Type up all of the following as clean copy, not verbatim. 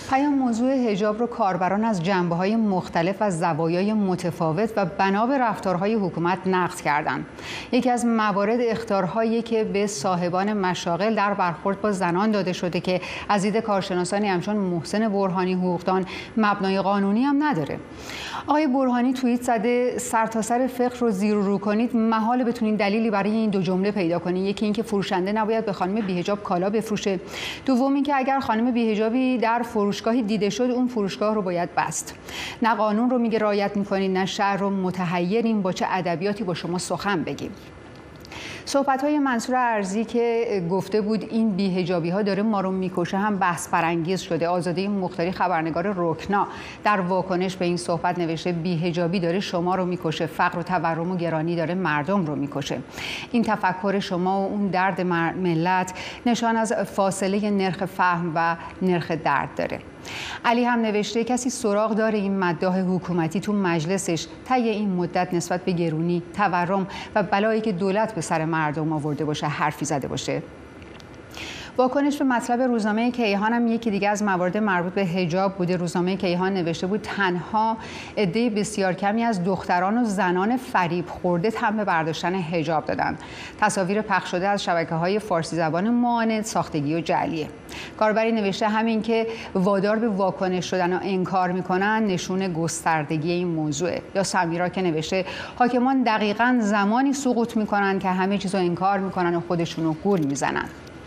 پیام موضوع حجاب رو کاربران از جنبه‌های مختلف و زوایای متفاوت و بنا به رفتارهای حکومت نقد کردند. یکی از موارد اخطارهایی که به صاحبان مشاغل در برخورد با زنان داده شده که از دید کارشناسانی همچون محسن برهانی حقوقدان مبنای قانونی هم نداره. آقای برهانی توییت زده سرتاسر فقه رو زیر و رو کنید، محال بتونین دلیلی برای این دو جمله پیدا کنید. یکی اینکه فروشنده نباید به خانم بی‌حجاب کالا بفروشه. دوم اینکه اگر خانم بی‌حجابی در فروشگاهی دیده شد، اون فروشگاه رو باید بست. نه قانون رو میگه رعایت میکنید، نه شهر رو متحیرین با چه ادبیاتی با شما سخن بگیم. صحبت‌های منصور ارزی که گفته بود این بی‌حجابی‌ها داره ما رو میکشه هم بحث برانگیز شده. آزاده مختاری خبرنگار رکنا در واکنش به این صحبت نوشته بی‌حجابی داره شما رو میکشه، فقر و تورم و گرانی داره مردم رو میکشه. این تفکر شما و اون درد ملت نشان از فاصله نرخ فهم و نرخ درد داره. علی هم نوشته کسی سراغ داره این مداح حکومتی تو مجلسش طی این مدت نسبت به گرونی، تورم و بلایی که دولت به سر مردم آورده باشه حرفی زده باشه؟ واکنش به مطلب روزنامه کیهان هم یکی دیگه از موارد مربوط به حجاب بوده. روزنامه کیهان نوشته بود تنها عده بسیار کمی از دختران و زنان فریب خورده تم به برداشتن حجاب دادند. تصاویر پخش شده از شبکه‌های فارسی زبان معاند ساختگی و جعلیه. کاربری نوشته همین که وادار به واکنش شدن و انکار میکنن نشون گستردگی این موضوعه. یا سمیرا که نوشته حاکمان دقیقاً زمانی سقوط میکنن که همه چیزو انکار میکنن و خودشونو گول میزنن.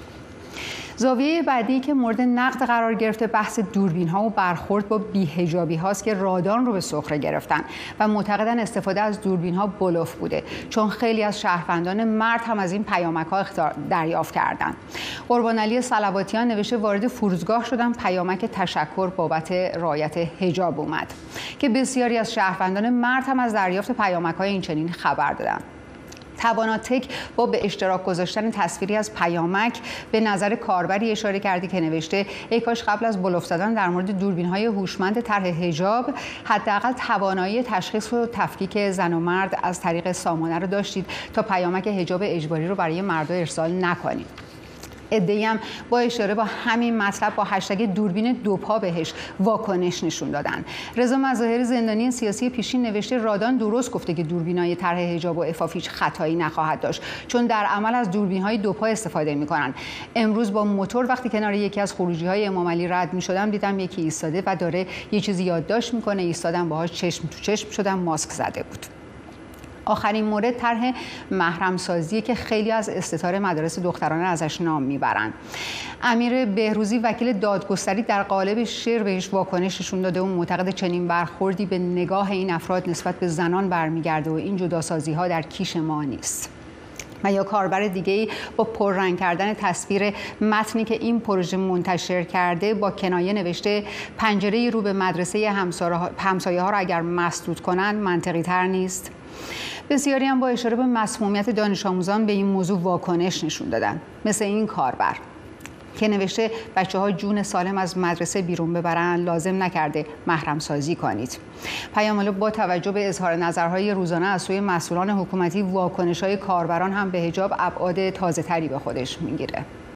زاویه بعدی که مورد نقد قرار گرفته بحث دوربین‌ها و برخورد با بی‌حجابی هاست که رادان رو به سخره گرفتن و معتقدن استفاده از دوربین‌ها بلوف بوده، چون خیلی از شهروندان مرد هم از این پیامک‌ها دریافت کردن. قربانعلی صلواتیان نوشته وارد فرودگاه شدم، پیامک تشکر بابت رعایت حجاب اومد که بسیاری از شهروندان مرد هم از دریافت پیامک‌های این چنین خبر دادن. تواناتک با به اشتراک گذاشتن تصویری از پیامک به نظر کاربری اشاره کردی که نوشته ای کاش قبل از بلوف زدن در مورد دوربین‌های هوشمند طرح حجاب حداقل توانایی تشخیص و تفکیک زن و مرد از طریق سامانه رو داشتید تا پیامک حجاب اجباری رو برای مردم ارسال نکنید. عده‌ای هم با اشاره با همین مطلب با هشتگ دوربین دوپا بهش واکنش نشون دادن. رضا مظاهری زندانی سیاسی پیشین نوشته رادان درست گفته که دوربین‌های طرح حجاب و عفاف هیچ خطایی نخواهد داشت، چون در عمل از دوربین‌های دوپا استفاده می‌کنن. امروز با موتور وقتی کنار یکی از خروجی‌های امام علی رد می‌شدم دیدم یکی ایستاده و داره یه چیزی یادداشت می‌کنه. ایستادم باهاش چشم تو چشم شدم، ماسک زده بود. آخرین مورد طرح محرم سازی که خیلی از استتار مدارس دخترانه ازش نام میبرند. امیر بهروزی وکیل دادگستری در قالب شعر بهش واکنش نشون داده و معتقد چنین برخوردی به نگاه این افراد نسبت به زنان برمیگرده و این جداسازی ها در کیش ما نیست. و یا کاربر دیگه‌ای با پررنگ کردن تصویر متنی که این پروژه منتشر کرده با کنایه نوشته پنجره رو به مدرسه همسایه ها را اگر مسدود کنن منطقی تر نیست؟ بسیاری هم با اشاره به مسمومیت دانش آموزان به این موضوع واکنش نشون دادن، مثل این کاربر که نوشته بچه‌ها جون سالم از مدرسه بیرون ببرن لازم نکرده محرم سازی کنید. پیام‌الله با توجه به اظهار نظرهای روزانه از سوی مسئولان حکومتی واکنش‌های کاربران هم به حجاب ابعاد تازه‌تری به خودش میگیره.